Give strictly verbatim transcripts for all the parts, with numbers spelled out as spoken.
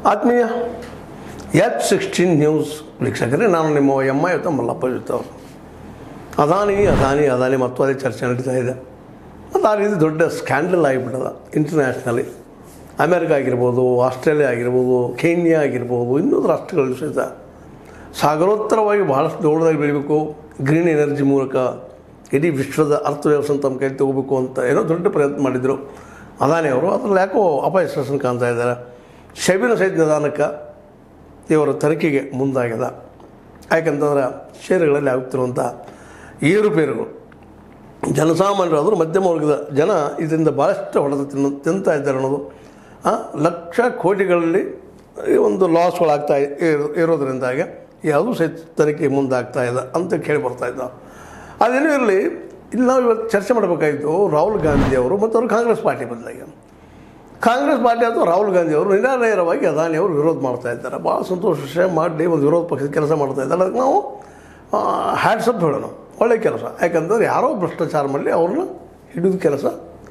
ಆತ್ಮೀಯ H sixteen news ವೀಕ್ಷಕರೇ, ನಾನು ನಿಮ್ಮ ಎಮ್ ಐ ಅಥವಾ ಮಲ್ಲಪ್ಪ ಜೊತೆ ಅವರು. ಅದಾನಿ ಅದಾನಿ ಅದಾನಿ ಮತ್ತು ಅದೇ ಚರ್ಚೆ ನಡೀತಾ ಇದೆ. ಮತ್ತು ಆ ರೀತಿ ದೊಡ್ಡ ಸ್ಕ್ಯಾಂಡಲ್ ಆಗಿಬಿಟ್ಟದ ಇಂಟರ್ನ್ಯಾಷನಲಿ. ಅಮೇರಿಕ ಆಗಿರ್ಬೋದು, ಆಸ್ಟ್ರೇಲಿಯಾ ಆಗಿರ್ಬೋದು, ಕೇನ್ಯಾ ಆಗಿರ್ಬೋದು, ಇನ್ನೊಂದು ರಾಷ್ಟ್ರಗಳ ಸಹಿತ ಸಾಗರೋತ್ತರವಾಗಿ ಭಾಳಷ್ಟು ದೊಡ್ಡದಾಗಿ ಬೆಳಿಬೇಕು, ಗ್ರೀನ್ ಎನರ್ಜಿ ಮೂಲಕ ಇಡೀ ವಿಶ್ವದ ಅರ್ಥವ್ಯವಸ್ಥೆ ತಮ್ಮ ಕೈ ತಗೋಬೇಕು ಅಂತ ಏನೋ ದೊಡ್ಡ ಪ್ರಯತ್ನ ಮಾಡಿದರು ಅದಾನಿ ಅವರು. ಅದರಲ್ಲಿ ಯಾಕೋ ಅಪಯಶಸ್ಸನ್ನು ಕಾಣ್ತಾ ಇದ್ದಾರೆ. ಶೆಬಿನ ಸಹಿತ ನಿಧಾನಕ್ಕೆ ಇವರ ತನಿಖೆಗೆ ಮುಂದಾಗಿದೆ. ಯಾಕಂತಂದ್ರೆ ಷೇರುಗಳಲ್ಲಿ ಆಗುತ್ತಿರುವಂಥ ಏರುಪೇರುಗಳು ಜನಸಾಮಾನ್ಯರಾದರೂ ಮಧ್ಯಮ ವರ್ಗದ ಜನ ಇದರಿಂದ ಭಾಳಷ್ಟು ಹೊಡೆದ ತಿನ್ನ ತಿಂತಾ ಇದ್ದಾರೆ ಅನ್ನೋದು. ಲಕ್ಷ ಕೋಟಿಗಳಲ್ಲಿ ಒಂದು ಲಾಸ್ಗಳಾಗ್ತಾ ಇರೋದ್ರಿಂದಾಗಿ ಯಾವುದೂ ಸಹಿತ ತನಿಖೆ ಮುಂದಾಗ್ತಾ ಇದೆ ಅಂತ ಕೇಳಿ ಬರ್ತಾ ಇದ್ದಾವೆ. ಅದೇನೂ ಇರಲಿ, ಇಲ್ಲಿ ನಾವು ಇವತ್ತು ಚರ್ಚೆ ಮಾಡಬೇಕಾಗಿತ್ತು ರಾಹುಲ್ ಗಾಂಧಿ ಅವರು ಮತ್ತು ಅವರು ಕಾಂಗ್ರೆಸ್ ಪಾರ್ಟಿ ಬದಲಾಗಿ. ಕಾಂಗ್ರೆಸ್ ಪಾರ್ಟಿ ಅಥವಾ ರಾಹುಲ್ ಗಾಂಧಿ ಅವರು ನಿರಾನೇರವಾಗಿ ಅದಾನಿ ಅವರು ವಿರೋಧ ಮಾಡ್ತಾ ಇದ್ದಾರೆ. ಭಾಳ ಸಂತೋಷ ವಿಷಯ ಮಾಡಿ ಒಂದು ವಿರೋಧ ಪಕ್ಷದ ಕೆಲಸ ಮಾಡ್ತಾ ಇದ್ದಾರೆ. ಅದಕ್ಕೆ ನಾವು ಹ್ಯಾಟ್ಸಪ್ ಹೇಳೋಣ, ಒಳ್ಳೆಯ ಕೆಲಸ. ಯಾಕಂತಂದ್ರೆ ಯಾರೋ ಭ್ರಷ್ಟಾಚಾರ ಮಾಡಲಿ ಅವ್ರನ್ನ ಹಿಡಿದು ಕೆಲಸ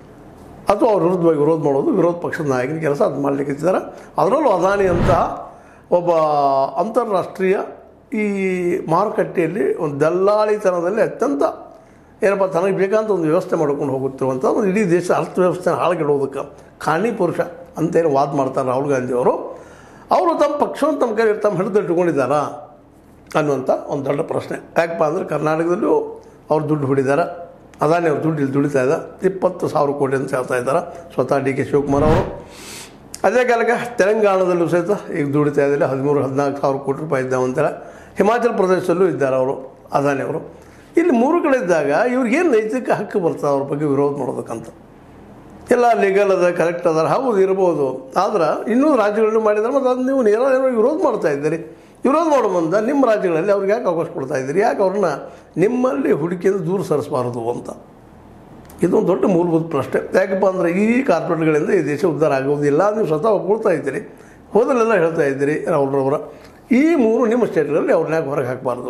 ಅಥವಾ ಅವ್ರ ವಿರುದ್ಧವಾಗಿ ವಿರೋಧ ಮಾಡೋದು ವಿರೋಧ ಪಕ್ಷದ ನಾಯಕನ ಕೆಲಸ. ಅದು ಮಾಡಲಿಕ್ಕೆ ಇದ್ದಾರೆ. ಅದರಲ್ಲೂ ಅದಾನಿ ಅಂತಹ ಒಬ್ಬ ಅಂತಾರಾಷ್ಟ್ರೀಯ ಈ ಮಾರುಕಟ್ಟೆಯಲ್ಲಿ ಒಂದು ದಲ್ಲಾಳಿತನದಲ್ಲಿ ಅತ್ಯಂತ ಏನಪ್ಪ ತನಗೆ ಬೇಕಂತ ಒಂದು ವ್ಯವಸ್ಥೆ ಮಾಡ್ಕೊಂಡು ಹೋಗುತ್ತಿರುವಂಥ ಒಂದು ಇಡೀ ದೇಶ ಅರ್ಥವ್ಯವಸ್ಥೆನ ಹಾಳುಗೆಡುವುದಕ್ಕೆ ಕಾರಣಿ ಪುರುಷ ಅಂತೇನು ವಾದ ಮಾಡ್ತಾರೆ ರಾಹುಲ್ ಗಾಂಧಿ ಅವರು. ಅವರು ತಮ್ಮ ಪಕ್ಷವನ್ನು ತಮ್ಮ ಕೈ ತಮ್ಮ ಹಿಡಿದು ಇಟ್ಕೊಂಡಿದ್ದಾರಾ ಅನ್ನುವಂಥ ಒಂದು ದೊಡ್ಡ ಪ್ರಶ್ನೆ. ಯಾಕಪ್ಪ ಅಂದರೆ ಕರ್ನಾಟಕದಲ್ಲೂ ಅವ್ರು ದುಡ್ಡು ಹೊಡಿದ್ದಾರೆ. ಅದಾನಿ ಅವ್ರು ದುಡ್ಡು ಇಲ್ಲಿ ದುಡಿತಾ ಇದ್ದಾರೆ. ಇಪ್ಪತ್ತು ಸಾವಿರ ಕೋಟಿ ಅಂತ ಹೇಳ್ತಾ ಇದ್ದಾರೆ ಸ್ವತಃ ಡಿ ಕೆ ಶಿವಕುಮಾರ್ ಅವರು. ಅದೇ ಕಾಲಕ್ಕೆ ತೆಲಂಗಾಣದಲ್ಲೂ ಸಹಿತ ಈಗ ದುಡಿತಾ ಇದ್ದಾರೆ ಹದಿಮೂರು ಹದಿನಾಲ್ಕು ಸಾವಿರ ಕೋಟಿ ರೂಪಾಯಿ ಇದ್ದಾವೆ ಅಂತಾರೆ. ಹಿಮಾಚಲ ಪ್ರದೇಶದಲ್ಲೂ ಇದ್ದಾರೆ ಅವರು ಅದಾನಿ ಅವರು. ಇಲ್ಲಿ ಮೂರು ಕಡೆ ಇದ್ದಾಗ ಇವ್ರಿಗೇನು ನೈತಿಕ ಹಕ್ಕು ಬರ್ತದೆ ಅವ್ರ ಬಗ್ಗೆ ವಿರೋಧ ಮಾಡೋದಕ್ಕಂತ? ಎಲ್ಲ ಲೀಗಲ್ ಅದ, ಕರೆಕ್ಟ್ ಅದ, ಹೌದು ಇರ್ಬೋದು. ಆದ್ರೆ ಇನ್ನೂ ರಾಜ್ಯಗಳಲ್ಲೂ ಮಾಡಿದ್ದಾರೆ. ಮತ್ತು ಅದು ನೀವು ನೇರ ವಿರೋಧ ಮಾಡ್ತಾ ಇದ್ದೀರಿ. ವಿರೋಧ ಮಾಡೋ ಮುಂದೆ ನಿಮ್ಮ ರಾಜ್ಯಗಳಲ್ಲಿ ಅವ್ರಿಗೆ ಯಾಕೆ ಅವಕಾಶ ಕೊಡ್ತಾ ಇದ್ದೀರಿ? ಯಾಕೆ ಅವ್ರನ್ನ ನಿಮ್ಮಲ್ಲಿ ಹುಡುಕಿಯಿಂದ ದೂರ ಸರಿಸಬಾರದು ಅಂತ ಇದೊಂದು ದೊಡ್ಡ ಮೂಲಭೂತ ಪ್ರಶ್ನೆ. ಯಾಕಪ್ಪ ಅಂದರೆ ಈ ಕಾರ್ಪೊರೇಟ್ಗಳಿಂದ ಈ ದೇಶ ಉದ್ಧಾರ ಆಗೋದಿಲ್ಲ. ನೀವು ಸ್ವತಃ ಒಪ್ಕೊಳ್ತಾ ಇದ್ದೀರಿ, ಹೋದಲ್ಲೆಲ್ಲ ಹೇಳ್ತಾ ಇದ್ದೀರಿ ರಾಹುಲ್ರವರ. ಈ ಮೂರು ನಿಮ್ಮ ಸ್ಟೇಟ್ಗಳಲ್ಲಿ ಅವ್ರನ್ನ ಯಾಕೆ ಹೊರಗೆ ಹಾಕಬಾರ್ದು?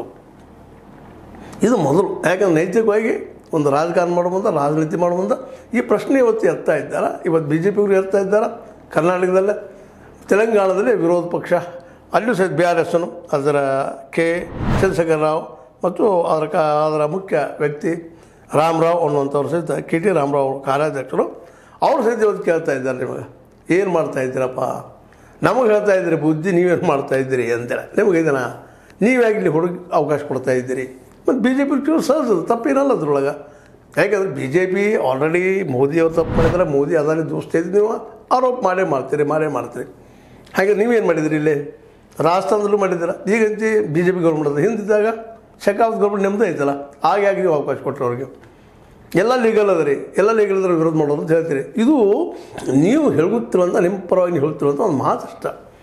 ಇದು ಮೊದಲು. ಯಾಕಂದ್ರೆ ನೈತಿಕವಾಗಿ ಒಂದು ರಾಜಕಾರಣ ಮಾಡೋ ಮುಂದೆ, ರಾಜನೀತಿ ಮಾಡೋ ಮುಂದೆ ಈ ಪ್ರಶ್ನೆ ಇವತ್ತು ಎತ್ತಾ ಇದ್ದಾರೆ. ಇವತ್ತು ಬಿ ಜೆ ಪಿಯವರು ಎತ್ತಾ ಇದ್ದಾರೆ. ಕರ್ನಾಟಕದಲ್ಲೇ, ತೆಲಂಗಾಣದಲ್ಲಿ ವಿರೋಧ ಪಕ್ಷ, ಅಲ್ಲೂ ಸಹಿತ ಬಿ ಆರ್ ಎಸ್ನು ಅದರ ಕೆ ಚಂದ್ರಶೇಖರ್ ರಾವ್ ಮತ್ತು ಅದರ ಕ ಅದರ ಮುಖ್ಯ ವ್ಯಕ್ತಿ ರಾಮರಾವ್ ಅನ್ನುವಂಥವ್ರು ಸಹಿತ ಕೆ ಟಿ ರಾಮರಾವ್ ಅವರು ಕಾರ್ಯಾಧ್ಯಕ್ಷರು, ಅವರು ಸಹಿತ ಇವತ್ತು ಕೇಳ್ತಾ ಇದ್ದಾರೆ, ನಿಮಗೆ ಏನು ಮಾಡ್ತಾ ಇದ್ದೀರಪ್ಪ? ನಮಗೆ ಹೇಳ್ತಾ ಇದ್ದೀರಿ ಬುದ್ಧಿ, ನೀವೇನು ಮಾಡ್ತಾ ಇದ್ದೀರಿ ಅಂತೇಳಿ. ನಿಮಗೆ ಇದನ್ನು ನೀವ್ಯಾಗಿ ಇಲ್ಲಿ ಹುಡುಗಿ ಅವಕಾಶ ಕೊಡ್ತಾ ಇದ್ದೀರಿ. ಮತ್ತು ಬಿ ಜೆ ಪಿ ಚೂರು ಸಹಜ ತಪ್ಪೇನಲ್ಲ ಅದ್ರೊಳಗೆ. ಯಾಕಂದರೆ ಬಿ ಜೆ ಪಿ ಆಲ್ರೆಡಿ ಮೋದಿಯವ್ರು ತಪ್ಪು ಮಾಡಿದರೆ ಮೋದಿ ಅದಾನಿ ದೋಸ್ತ ಇದ್ದು ನೀವು ಆರೋಪ ಮಾಡೇ ಮಾಡ್ತೀರಿ ಮಾಡೇ ಮಾಡ್ತೀರಿ ಹಾಗೆ ನೀವೇನು ಮಾಡಿದಿರಿ? ಇಲ್ಲಿ ರಾಜಸ್ಥಾನದಲ್ಲೂ ಮಾಡಿದ್ದೀರ. ಈಗಂತಿ ಬಿ ಜೆ ಪಿ ಗೌರ್ಮೆಂಟ್ ಅದ. ಹಿಂದಿದ್ದಾಗ ಶೆಕಾವತ್ ಗೌರ್ಮೆಂಟ್ ನೆಮ್ಮದಿ ಐತಲ್ಲ, ಹಾಗಾಗಿ ನೀವು ಅವಕಾಶ ಕೊಟ್ಟರು ಅವ್ರಿಗೆ. ಎಲ್ಲ ಲೀಗಲ್ ಅದ ರೀ, ಎಲ್ಲ ಲೀಗಲ್ ಅದ್ರ ವಿರೋಧ ಮಾಡೋದು ಅಂತ ಹೇಳ್ತೀರಿ. ಇದು ನೀವು ಹೇಳ್ಗುತ್ತಿರುವಂಥ ನಿಮ್ಮ ಪರವಾಗಿ ನೀವು ಹೇಳ್ತಿರುವಂಥ ಒಂದು ಮಾತಷ್ಟ.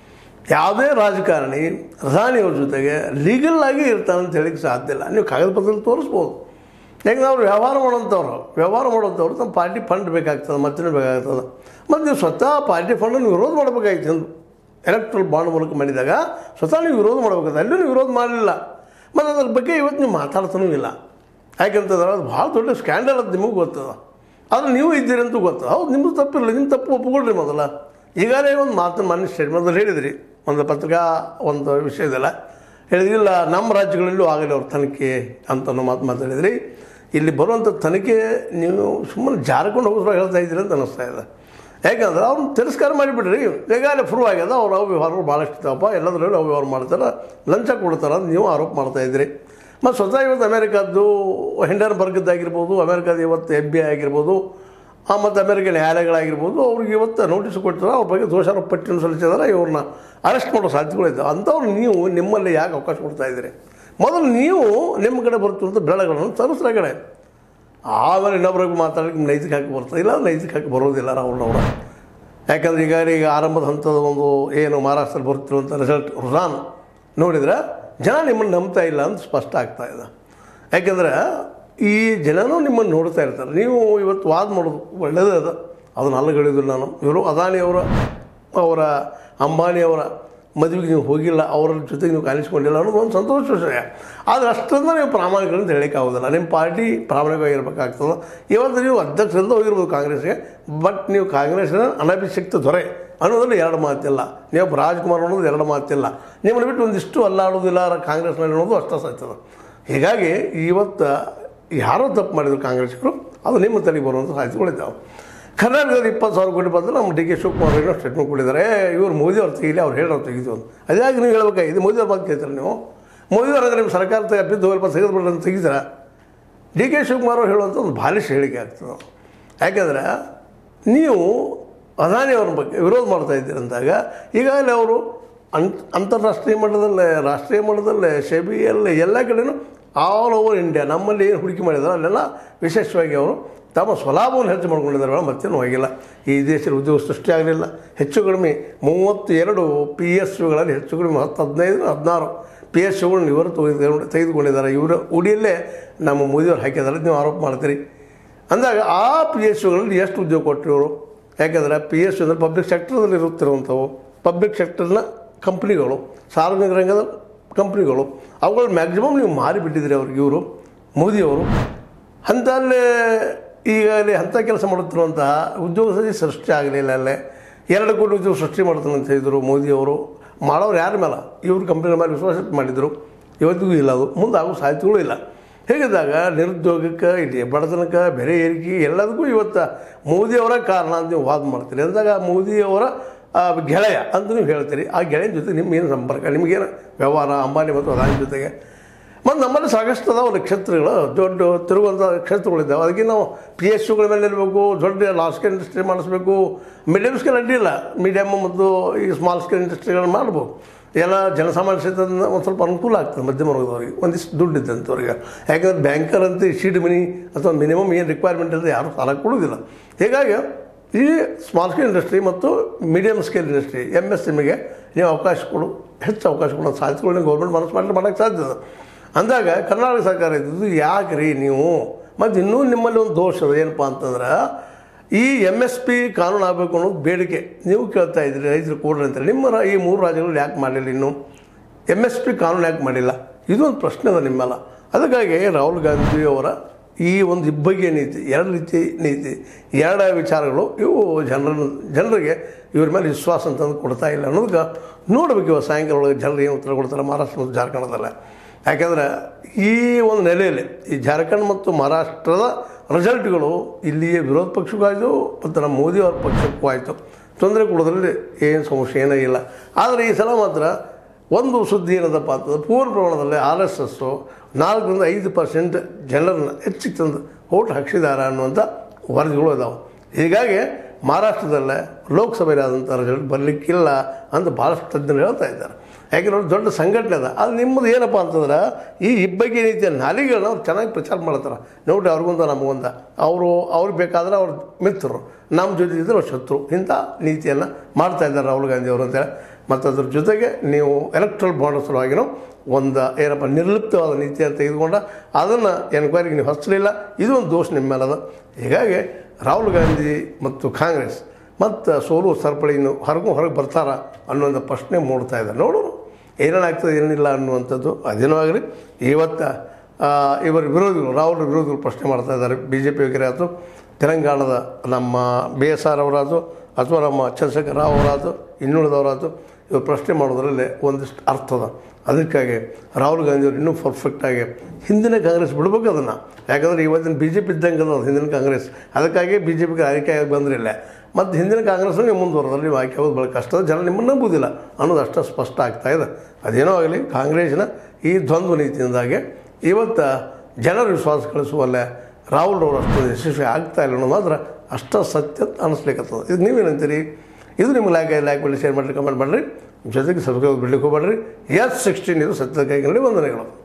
ಯಾವುದೇ ರಾಜಕಾರಣಿ ಪ್ರಧಾನಿಯವ್ರ ಜೊತೆಗೆ ಲೀಗಲ್ ಆಗಿ ಇರ್ತಾನಂತ ಹೇಳಿಕ್ಕೆ ಸಾಧ್ಯ ಇಲ್ಲ. ನೀವು ಕಾಗದ ಪತ್ರದಲ್ಲಿ ತೋರಿಸ್ಬೋದು. ಯಾಕಂದ್ರೆ ಅವ್ರು ವ್ಯವಹಾರ ಮಾಡೋಂಥವ್ರು ವ್ಯವಹಾರ ಮಾಡೋಂಥವ್ರು ತಮ್ಮ ಪಾರ್ಟಿ ಫಂಡ್ ಬೇಕಾಗ್ತದೆ, ಮತ್ತೇನು ಬೇಕಾಗ್ತದೆ. ಮತ್ತು ನೀವು ಸ್ವತಃ ಪಾರ್ಟಿ ಫಂಡನ್ನು ವಿರೋಧ ಮಾಡಬೇಕಾಗಿತ್ತು. ಎಂದು ಎಲೆಕ್ಟ್ರಲ್ ಬಾಂಡ್ ಮೂಲಕ ಮಾಡಿದಾಗ ಸ್ವತಃ ನೀವು ವಿರೋಧ ಮಾಡಬೇಕಾಗ್ತದೆ. ಅಲ್ಲೂ ನೀವು ವಿರೋಧ ಮಾಡಲಿಲ್ಲ. ಮತ್ತು ಅದ್ರ ಬಗ್ಗೆ ಇವತ್ತು ನೀವು ಮಾತಾಡ್ತಾನೂ ಇಲ್ಲ. ಯಾಕೆಂತಂದ್ರೆ ಅದು ಭಾಳ ದೊಡ್ಡ ಸ್ಕ್ಯಾಂಡಲ್ ಅದು ನಿಮಗೆ ಗೊತ್ತದ. ಆದರೆ ನೀವು ಇದ್ದೀರಿ ಅಂತೂ ಗೊತ್ತದ. ಹೌದು, ನಿಮ್ಮದು ತಪ್ಪಿರಲಿ, ನಿಮ್ಮ ತಪ್ಪು ಒಪ್ಪಿಕೊಳ್ರಿ ಮೊದಲ. ಈಗಾಗಲೇ ಒಂದು ಮಾತು ಮಾನ್ಯ ಸ್ಟೇಟ್ಮೆಂಟಲ್ಲಿ ಹೇಳಿದ್ರಿ, ಒಂದು ಪತ್ರಿಕಾ ಒಂದು ವಿಷಯದಲ್ಲ ಹೇಳಿದ್ರಿಲ್ಲ, ನಮ್ಮ ರಾಜ್ಯಗಳಲ್ಲೂ ಆಗಲಿ ಅವ್ರ ತನಿಖೆ ಅಂತ ಮಾತು ಮಾತಾಡಿದ್ರಿ. ಇಲ್ಲಿ ಬರುವಂಥ ತನಿಖೆ ನೀವು ಸುಮ್ಮನೆ ಜಾರ್ಕೊಂಡು ಹೋಗೋದ್ರಾಗ ಹೇಳ್ತಾ ಇದ್ದೀರಿ ಅಂತ ಅನ್ನಿಸ್ತಾ ಇದೆ. ಯಾಕಂದ್ರೆ ಅವ್ರನ್ನ ತಿರಸ್ಕಾರ ಮಾಡಿಬಿಡ್ರಿ. ಈಗಾಗಲೇ ಪ್ರೂವ್ ಆಗ್ಯದ ಅವ್ರು ಅವು ವ್ಯವಹಾರಗಳು ಭಾಳಷ್ಟು ಇದ್ದಾವಪ್ಪ, ಎಲ್ಲದರಲ್ಲೂ ಅವು ವ್ಯವಹಾರ ಮಾಡ್ತಾರೆ, ಲಂಚ ಕೊಡ್ತಾರೆ ಅಂತ ನೀವು ಆರೋಪ ಮಾಡ್ತಾಯಿದ್ರಿ. ಮತ್ತು ಸ್ವತಃ ಇವತ್ತು ಅಮೇರಿಕಾದ್ದು ಹಿಂಡನ್ಬರ್ಗದ್ದಾಗಿರ್ಬೋದು, ಅಮೇರಿಕಾದ ಇವತ್ತು ಎಫ್ ಬಿ ಐ ಆಗಿರ್ಬೋದು, ಮತ್ತು ಅಮೇರಿಕ ನ್ಯಾಯಾಲಯಗಳಾಗಿರ್ಬೋದು, ಅವ್ರಿಗೆ ಇವತ್ತು ನೋಟಿಸ್ ಕೊಡ್ತಾರೆ, ಅವ್ರ ಬಗ್ಗೆ ದೋಷಾರೋಪ ಪಟ್ಟಿಯನ್ನು ಸಲ್ಲಿಸಿದಾರೆ, ಇವ್ರನ್ನ ಅರೆಸ್ಟ್ ಮಾಡೋ ಸಾಧ್ಯತೆಗಳಿದ್ದಾವೆ. ಅಂಥವ್ರು ನೀವು ನಿಮ್ಮಲ್ಲಿ ಯಾಕೆ ಅವಕಾಶ ಕೊಡ್ತಾ ಇದ್ದೀರಿ? ಮೊದಲು ನೀವು ನಿಮ್ಮ ಕಡೆ ಬರ್ತಿರುವಂಥ ಬೆಳೆಗಳನ್ನು ತರಿಸ್ರ ಕಡೆ, ಆಮೇಲೆ ಇನ್ನೊಬ್ರಿಗೆ ಮಾತಾಡಲಿಕ್ಕೆ ನೈತಿಕ ಹಾಕಿ ಬರ್ತದೆ. ಇಲ್ಲ ನೈತಿಕ ಹಾಕಿ ಬರೋದಿಲ್ಲ ರಾಹುಲ್ನವರ. ಯಾಕಂದ್ರೆ ಈಗ ಈಗ ಆರಂಭದ ಹಂತದ ಒಂದು ಏನು ಮಹಾರಾಷ್ಟ್ರದಲ್ಲಿ ಬರ್ತಿರುವಂಥ ರಿಸಲ್ಟ್ ರುಜಾನ್ ನೋಡಿದರೆ ಜನ ನಿಮ್ಮನ್ನು ನಂಬ್ತಾ ಇಲ್ಲ ಅಂತ ಸ್ಪಷ್ಟ ಆಗ್ತಾ ಇದೆ. ಯಾಕೆಂದರೆ ಈ ಜನನೂ ನಿಮ್ಮನ್ನು ನೋಡ್ತಾ ಇರ್ತಾರೆ. ನೀವು ಇವತ್ತು ವಾದ ಮಾಡೋದು ಒಳ್ಳೆಯದೇ ಅದ, ಅದನ್ನು ಅಲ್ಲಗಳಿದ್ರು. ನಾನು ಇವರು ಅದಾನಿಯವರ ಅವರ ಅಂಬಾನಿಯವರ ಮದುವೆಗೆ ನೀವು ಹೋಗಿಲ್ಲ, ಅವರ ಜೊತೆಗೆ ನೀವು ಕಾಣಿಸ್ಕೊಂಡಿಲ್ಲ ಅನ್ನೋದು ಒಂದು ಸಂತೋಷ ವಿಷಯ. ಆದರೆ ಅಷ್ಟೊಂದು ನೀವು ಪ್ರಾಮಾಣಿಕರನ್ನು ಹೇಳಲಿಕ್ಕೆ ಆಗೋದಿಲ್ಲ. ನಿಮ್ಮ ಪಾರ್ಟಿ ಪ್ರಾಮಾಣಿಕವಾಗಿರ್ಬೇಕಾಗ್ತದೆ. ಇವತ್ತು ನೀವು ಅಧ್ಯಕ್ಷರಿಂದ ಹೋಗಿರ್ಬೋದು ಕಾಂಗ್ರೆಸ್ಗೆ, ಬಟ್ ನೀವು ಕಾಂಗ್ರೆಸ್ಸಿನ ಅನಭಿಷಿಕ್ತ ದೊರೆ ಅನ್ನೋದ್ರಲ್ಲಿ ಎರಡು ಮಾತಿಲ್ಲ. ನೀವು ರಾಜ್ಕುಮಾರ್ ಅನ್ನೋದು ಎರಡು ಮಾತಿಲ್ಲ. ನಿಮ್ಮನ್ನು ಬಿಟ್ಟು ಒಂದಿಷ್ಟು ಅಲ್ಲಾಡೋದಿಲ್ಲ ಕಾಂಗ್ರೆಸ್ನಲ್ಲಿ ಅನ್ನೋದು ಅಷ್ಟೇ ಸತ್ಯದ. ಹೀಗಾಗಿ ಇವತ್ತು ಯಾರೋ ತಪ್ಪು ಮಾಡಿದ್ರು ಕಾಂಗ್ರೆಸ್ಗಳು, ಅದು ನಿಮ್ಮ ತಲೆಗೆ ಬರುವಂಥ ಸಾಧ್ಯತೆಗಳಿದ್ದಾವೆ. ಕರ್ನಾಟಕದಲ್ಲಿ ಇಪ್ಪತ್ತು ಸಾವಿರ ಕೋಟಿ ಬಂದರೆ ನಮ್ಮ ಡಿ ಕೆ ಶಿವಕುಮಾರ್ ಏನೋ ಸ್ಟೇಟ್ಮೆಂಟ್ ಕೊಟ್ಟಿದ್ದಾರೆ, ಇವರು ಮೋದಿ ಅವ್ರು ತೆಗೀಲಿ, ಅವ್ರು ಹೇಳೋರು ತೆಗಿತು ಅಂತ. ಅದಾಗಿ ನೀವು ಹೇಳ್ಬೇಕಾಗಿ ಇದು ಮೋದಿ ಅವ್ರ ಬಗ್ಗೆ ಕೇಳ್ತಾರೆ ನೀವು. ಮೋದಿ ಅವ್ರಂದ್ರೆ ನಿಮ್ಮ ಸರ್ಕಾರ ಅಪ್ಪಿದ್ದು ಸ್ವಲ್ಪ ತೆಗೆದುಬಿಡ್ರಿ ಅಂತ ತೆಗಿತಾರೆ. ಡಿ ಕೆ ಶಿವಕುಮಾರ್ ಅವ್ರು ಹೇಳುವಂಥ ಒಂದು ಬಾಲಿಶ್ ಹೇಳಿಕೆ ಆಗ್ತದೆ. ಯಾಕೆಂದರೆ ನೀವು ಅದಾನಿ ಅವ್ರ ಬಗ್ಗೆ ವಿರೋಧ ಮಾಡ್ತಾ ಇದ್ದೀರಿ ಅಂದಾಗ ಈಗಾಗಲೇ ಅವರು ಅಂತ್ ಅಂತಾರಾಷ್ಟ್ರೀಯ ಮಟ್ಟದಲ್ಲೇ ರಾಷ್ಟ್ರೀಯ ಮಟ್ಟದಲ್ಲೇ ಸೆಬಿಯಲ್ಲೇ ಎಲ್ಲ ಕಡೆಯೂ ಆಲ್ ಓವರ್ ಇಂಡಿಯಾ ನಮ್ಮಲ್ಲಿ ಏನು ಹೂಡಿಕೆ ಮಾಡಿದ್ದಾರೆ ಅಲ್ಲೆಲ್ಲ ವಿಶೇಷವಾಗಿ ಅವರು ತಮ್ಮ ಸ್ವಲಾಭವನ್ನು ಹೆಚ್ಚು ಮಾಡ್ಕೊಂಡಿದ್ದಾರೆ. ಮತ್ತೇನು ಹೋಗಿಲ್ಲ. ಈ ದೇಶದಲ್ಲಿ ಉದ್ಯೋಗ ಸೃಷ್ಟಿ ಆಗಲಿಲ್ಲ. ಹೆಚ್ಚು ಕಡಿಮೆ ಮೂವತ್ತು ಎರಡು ಪಿ ಎಸ್ ಯುಗಳಲ್ಲಿ ಹೆಚ್ಚು ಕಡಿಮೆ ಹತ್ತು ಹದಿನೈದು ಹದಿನಾರು ಪಿ ಎಸ್ ಯುಗಳನ್ನ ಇವರು ತೆಗೆದು ತೆಗೆದುಕೊಂಡಿದ್ದಾರೆ. ಇವರ ಉಡಿಯಲ್ಲೇ ನಮ್ಮ ಮೋದಿಯವ್ರು ಹಾಕಿದ್ದಾರೆ. ನೀವು ಆರೋಪ ಮಾಡ್ತೀರಿ ಅಂದಾಗ ಆ ಪಿ ಎಸ್ ಯುಗಳಲ್ಲಿ ಎಷ್ಟು ಉದ್ಯೋಗ ಕೊಟ್ಟಿರೋರು? ಯಾಕೆಂದರೆ ಪಿ ಎಸ್ ಯು ಅಂದರೆ ಪಬ್ಲಿಕ್ ಸೆಕ್ಟರ್ದಲ್ಲಿ ಇರುತ್ತಿರುವಂಥವು ಪಬ್ಲಿಕ್ ಸೆಕ್ಟರ್ನ ಕಂಪ್ನಿಗಳು, ಸಾರ್ವಜನಿಕ ರಂಗದ ಕಂಪ್ನಿಗಳು, ಅವುಗಳು ಮ್ಯಾಕ್ಸಿಮಮ್ ನೀವು ಮಾರಿಬಿಟ್ಟಿದ್ರಿ ಅವ್ರಿಗೆ ಇವರು ಮೋದಿಯವರು. ಅಂಥಲ್ಲೇ ಈಗಾಗಲೇ ಅಂಥ ಕೆಲಸ ಮಾಡುತ್ತಿರುವಂತಹ ಉದ್ಯೋಗ ಸೃಷ್ಟಿ ಸೃಷ್ಟಿ ಆಗಲಿಲ್ಲ. ಅಲ್ಲೇ ಎರಡು ಕೋಟಿ ಉದ್ಯೋಗ ಸೃಷ್ಟಿ ಮಾಡ್ತಾನೆ ಅಂತ ಹೇಳಿದರು ಮೋದಿಯವರು. ಮಾಡೋರು ಯಾರ ಮೇಲೆ? ಇವ್ರ ಕಂಪ್ನಿಗಳ ಮೇಲೆ ವಿಶ್ವಾಸ ಮಾಡಿದರು. ಇವತ್ತಿಗೂ ಇಲ್ಲ, ಅದು ಮುಂದೆ ಆಗೋ ಸಾಧ್ಯತೆಗಳೂ ಇಲ್ಲ. ಹೇಗಿದ್ದಾಗ ನಿರುದ್ಯೋಗಕ್ಕೆ ಇಲ್ಲಿ ಬಡತನಕ್ಕೆ ಬೆಲೆ ಏರಿಕೆ ಎಲ್ಲದಕ್ಕೂ ಇವತ್ತು ಮೋದಿಯವರ ಕಾರಣ ಅಂತ ನೀವು ವಾದ ಮಾಡ್ತೀರಿ. ಅಂದಾಗ ಮೋದಿಯವರ ಗೆಳೆಯ ಅಂತ ನೀವು ಹೇಳ್ತೀರಿ. ಆ ಗೆಳೆಯನ ಜೊತೆ ನಿಮ್ಗೇನು ಸಂಪರ್ಕ? ನಿಮಗೇನು ವ್ಯವಹಾರ ಅಂಬಾನಿ ಮತ್ತು ಅದಾನಿ ಜೊತೆಗೆ? ಮತ್ತು ನಮ್ಮಲ್ಲಿ ಸಾಕಷ್ಟು ಅದಾವ ನಕ್ಷತ್ರಗಳು, ದೊಡ್ಡ ತಿರುಗುವಂಥ ನಕ್ಷತ್ರಗಳಿದ್ದಾವೆ. ಅದಕ್ಕೆ ನಾವು ಪಿ ಎಸ್ ಯುಗಳ ಮೇಲೆ ಇರಬೇಕು, ದೊಡ್ಡ ಲಾರ್ಜ್ ಸ್ಕೇಲ್ ಇಂಡಸ್ಟ್ರಿ ಮಾಡಿಸ್ಬೇಕು. ಮೀಡಿಯಮ್ ಸ್ಕೇಲ್ ಅಡ್ಡಿಲ್ಲ, ಮೀಡಿಯಮ್ ಮತ್ತು ಈ ಸ್ಮಾಲ್ ಸ್ಕೇಲ್ ಇಂಡಸ್ಟ್ರಿಗಳನ್ನ ಮಾಡ್ಬೋದು. ಎಲ್ಲ ಜನಸಾಮಾನ್ಯ ಕ್ಷೇತ್ರದಿಂದ ಒಂದು ಸ್ವಲ್ಪ ಅನುಕೂಲ ಆಗ್ತದೆ ಮಧ್ಯಮ ವರ್ಗದವ್ರಿಗೆ, ಒಂದಿಷ್ಟು ದುಡ್ಡು ಇದ್ದಂಥವ್ರಿಗೆ. ಯಾಕಂದರೆ ಬ್ಯಾಂಕರ್ ಅಂತ ಶೀಡ್ ಮನಿ ಅಥವಾ ಮಿನಿಮಮ್ ಏನು ರಿಕ್ವೈರ್ಮೆಂಟ್ ಇಲ್ಲದೆ ಯಾರೂ ಸಾಲ ಕೊಡೋದಿಲ್ಲ. ಹೀಗಾಗಿ ಈ ಸ್ಮಾಲ್ ಸ್ಕೇಲ್ ಇಂಡಸ್ಟ್ರಿ ಮತ್ತು medium scale industry M S ಎಮ್ಗೆ ನೀವು ಅವಕಾಶ ಕೊಡು, ಹೆಚ್ಚು ಅವಕಾಶ ಕೊಡೋ ಸಾಧ್ಯತೆಗಳನ್ನ ಗೌರ್ಮೆಂಟ್ ಮನಸ್ಸು ಮಾಡಲಿ ಮಾಡೋಕ್ಕೆ ಸಾಧ್ಯ. ಅಂದಾಗ ಕರ್ನಾಟಕ ಸರ್ಕಾರ ಇದ್ದಿದ್ದು ಯಾಕೆ ರೀ ನೀವು? ಮತ್ತು ಇನ್ನೂ ನಿಮ್ಮಲ್ಲಿ ಒಂದು ದೋಷ ಅದು ಏನಪ್ಪ ಅಂತಂದ್ರೆ, ಈ ಎಮ್ ಎಸ್ ಪಿ ಕಾನೂನು ಆಗಬೇಕು ಅನ್ನೋದು ಬೇಡಿಕೆ ನೀವು ಕೇಳ್ತಾ ಇದ್ದೀರಿ, ರೈತರು ಕೊಡ್ರಿ ಅಂತಾರೆ. ನಿಮ್ಮ ಈ ಮೂರು ರಾಜ್ಯಗಳು ಯಾಕೆ ಮಾಡಲಿಲ್ಲ? ಇನ್ನೂ ಎಮ್ ಎಸ್ ಪಿ ಕಾನೂನು ಯಾಕೆ ಮಾಡಿಲ್ಲ? ಇದೊಂದು ಪ್ರಶ್ನೆ ಅದ ನಿಮ್ಮೆಲ್ಲ. ಅದಕ್ಕಾಗಿ ರಾಹುಲ್ ಗಾಂಧಿಯವರ ಈ ಒಂದು ಇಬ್ಬಗೆ ನೀತಿ, ಎರಡು ರೀತಿ ನೀತಿ, ಎರಡು ವಿಚಾರಗಳು ಇವು ಜನರ ಜನರಿಗೆ ಇವ್ರ ಮೇಲೆ ವಿಶ್ವಾಸ ಅಂತಂದು ಕೊಡ್ತಾ ಇಲ್ಲ ಅನ್ನೋದಕ್ಕೆ ನೋಡಬೇಕು. ಇವಾಗ ಸಾಯಂಕಾಲ ಒಳಗೆ ಜನರು ಏನು ಉತ್ತರ ಕೊಡ್ತಾರೆ ಮಹಾರಾಷ್ಟ್ರ ಮತ್ತು ಜಾರ್ಖಂಡದಲ್ಲ. ಯಾಕೆಂದರೆ ಈ ಒಂದು ನೆಲೆಯಲ್ಲಿ ಈ ಜಾರ್ಖಂಡ್ ಮತ್ತು ಮಹಾರಾಷ್ಟ್ರದ ರಿಸಲ್ಟ್ಗಳು ಇಲ್ಲಿಯೇ ವಿರೋಧ ಪಕ್ಷಕ್ಕೂ ಆಯಿತು ಮತ್ತು ನಮ್ಮ ಮೋದಿಯವ್ರ ಪಕ್ಷಕ್ಕೂ ಆಯಿತು. ತೊಂದರೆ ಕೊಡೋದ್ರಲ್ಲಿ ಏನು ಸಮಸ್ಯೆ ಏನೂ ಇಲ್ಲ. ಆದರೆ ಈ ಸಲ ಮಾತ್ರ ಒಂದು ಸುದ್ದಿ ಏನದಪ್ಪ ಅಂತಂದ್ರೆ, ಪೂರ್ಣ ಪ್ರಮಾಣದಲ್ಲಿ ಆರ್ ಎಸ್ ಎಸ್ಸು ನಾಲ್ಕರಿಂದ ಐದು ಪರ್ಸೆಂಟ್ ಜನರನ್ನು ಹೆಚ್ಚಿಗೆ ತಂದು ಓಟ್ ಹಾಕ್ಸಿದ್ದಾರೆ ಅನ್ನುವಂಥ ವರದಿಗಳು ಇದಾವೆ. ಹೀಗಾಗಿ ಮಹಾರಾಷ್ಟ್ರದಲ್ಲೇ ಲೋಕಸಭೆಯಾದಂಥ ರಿಸಲ್ಟ್ ಬರಲಿಕ್ಕಿಲ್ಲ ಅಂತ ಭಾಳಷ್ಟು ತಜ್ಞರು ಹೇಳ್ತಾ ಇದ್ದಾರೆ. ಯಾಕೆಂದ್ರೆ ದೊಡ್ಡ ಸಂಘಟನೆ ಅದ. ಅದು ನಿಮ್ಮದು ಏನಪ್ಪ ಅಂತಂದ್ರೆ, ಈ ಇಬ್ಬಗೆ ನೀತಿಯ ನಾಲಿಗೆಗಳನ್ನ ಅವ್ರು ಚೆನ್ನಾಗಿ ಪ್ರಚಾರ ಮಾಡ್ತಾರೆ. ನೋಡಿರಿ, ಅವ್ರಿಗೊಂದ ನಮಗೊಂದ, ಅವರು ಅವ್ರಿಗೆ ಬೇಕಾದ್ರೆ ಅವ್ರ ಮಿತ್ರರು, ನಮ್ಮ ಜೊತೆ ಇದ್ದರೆ ಅವ್ರು ಶತ್ರು, ಇಂಥ ನೀತಿಯನ್ನು ಮಾಡ್ತಾ ಇದ್ದಾರೆ ರಾಹುಲ್ ಗಾಂಧಿ ಅವರು ಅಂತೇಳಿ. ಮತ್ತು ಅದ್ರ ಜೊತೆಗೆ ನೀವು ಎಲೆಕ್ಟ್ರಲ್ ಬಾಂಡ್ ಸಲುವಾಗಿನೂ ಒಂದು ಏನಪ್ಪ ನಿರ್ಲಿಪ್ತವಾದ ನೀತಿಯನ್ನು ತೆಗೆದುಕೊಂಡ ಅದನ್ನು ಎನ್ಕ್ವೈರಿಗೆ ನೀವು ಹಚ್ಚಲಿಲ್ಲ. ಇದು ಒಂದು ದೋಷ ನಿಮ್ಮ ಮೇಲದ. ಹೀಗಾಗಿ ರಾಹುಲ್ ಗಾಂಧಿ ಮತ್ತು ಕಾಂಗ್ರೆಸ್ ಮತ್ತು ಸೋಲು ಸರಪಳಿಯನ್ನು ಹೊರಗೂ ಹೊರಗೆ ಬರ್ತಾರ ಅನ್ನುವಂಥ ಪ್ರಶ್ನೆ ಮೂಡ್ತಾ ಇದೆ. ನೋಡೋರು ಏನೇನಾಗ್ತದೆ ಏನಿಲ್ಲ ಅನ್ನುವಂಥದ್ದು. ಅದೇನೋ ಆಗಲಿ, ಇವತ್ತು ಇವರ ವಿರೋಧಿಗಳು ರಾಹುಲ್ ವಿರೋಧಿಗಳು ಪ್ರಶ್ನೆ ಮಾಡ್ತಾ ಇದ್ದಾರೆ. ಬಿ ಜೆ ಪಿಯವರಿಗೆ ಆಯಿತು, ತೆಲಂಗಾಣದ ನಮ್ಮ ಬಿ ಎಸ್ ಆರ್ ಅವರಾಯ್ತು ಅಥವಾ ನಮ್ಮ ಚಂದ್ರಶೇಖರ್ ರಾವ್ ಅವರಾಯ್ತು, ಇನ್ನುಳಿದವರಾಯ್ತು, ಇವರು ಪ್ರಶ್ನೆ ಮಾಡೋದ್ರಲ್ಲಿ ಒಂದಿಷ್ಟು ಅರ್ಥದ. ಅದಕ್ಕಾಗಿ ರಾಹುಲ್ ಗಾಂಧಿಯವರು ಇನ್ನೂ ಪರ್ಫೆಕ್ಟಾಗಿ ಹಿಂದಿನ ಕಾಂಗ್ರೆಸ್ ಬಿಡ್ಬೇಕು ಅದನ್ನು. ಯಾಕಂದರೆ ಇವತ್ತಿನ ಬಿ ಜೆ ಪಿ ಇದ್ದಂಗೆ ಅದು ಹಿಂದಿನ ಕಾಂಗ್ರೆಸ್. ಅದಕ್ಕಾಗಿ ಬಿ ಜೆ ಪಿಗೆ ಆಯ್ಕೆ ಆಗಿ ಬಂದಿರಲಿಲ್ಲ. ಮತ್ತು ಹಿಂದಿನ ಕಾಂಗ್ರೆಸ್ನ ನೀವು ಮುಂದುವರೆದ್ರೆ ನೀವು ಆಯ್ಕೆ ಆಗೋದು ಭಾಳ ಕಷ್ಟ, ಜನ ನಿಮ್ಮನ್ನು ನಂಬುವುದಿಲ್ಲ ಅನ್ನೋದು ಅಷ್ಟು ಸ್ಪಷ್ಟ ಆಗ್ತಾಯಿದೆ. ಅದೇನೋ ಆಗಲಿ, ಕಾಂಗ್ರೆಸ್ನ ಈ ದ್ವಂದ್ವ ನೀತಿಯಿಂದಾಗಿ ಇವತ್ತು ಜನರ ವಿಶ್ವಾಸ ಕಳಿಸುವಲ್ಲೇ ರಾಹುಲ್ ಅವರು ಅಷ್ಟು ಯಶಸ್ವಿ ಆಗ್ತಾ ಇಲ್ಲ ಅನ್ನೋದು ಮಾತ್ರ ಅಷ್ಟು ಸತ್ಯ ಅಂತ ಅನ್ನಿಸ್ಲಿಕ್ಕತ್ತದ. ಇದು ನೀವೇನಂತೀರಿ? ಇದು ನಿಮ್ಗೆ ಲೈಕ್ ಲೈಕ್ ಮಾಡಿ, ಶೇರ್ ಮಾಡಿರಿ, ಕಮೆಂಟ್ ಮಾಡಿರಿ, ಜೊತೆಗೆ ಸಬ್ಸ್ಕ್ರೈಬ್ ಬಿಡ್ಲಿಕ್ಕೆ ಹೋಗ್ಬೇಡ್ರಿ. ಎಸ್ ಸಿಕ್ಸ್ಟೀನ್ ಇದು ಸತ್ಯದ ಕೈಗಳಲ್ಲಿ ವಂದನೆಗಳು.